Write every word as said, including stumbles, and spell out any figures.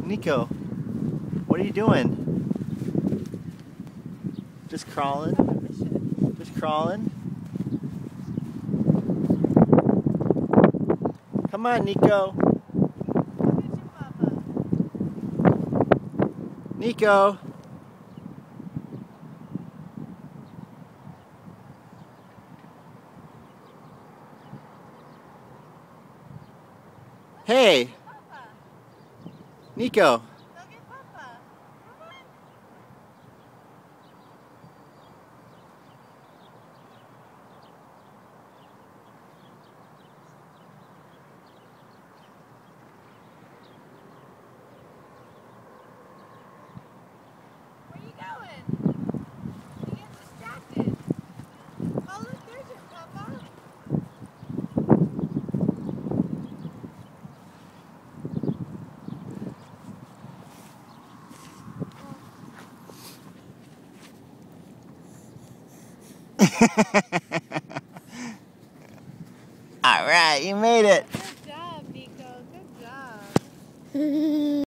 Niko, what are you doing? Just crawling? Just crawling? Come on, Niko. Niko. Hey. Niko. Where you going? You get distracted. Oh, look, there's your papa. All right, you made it. Good job, Niko. Good job.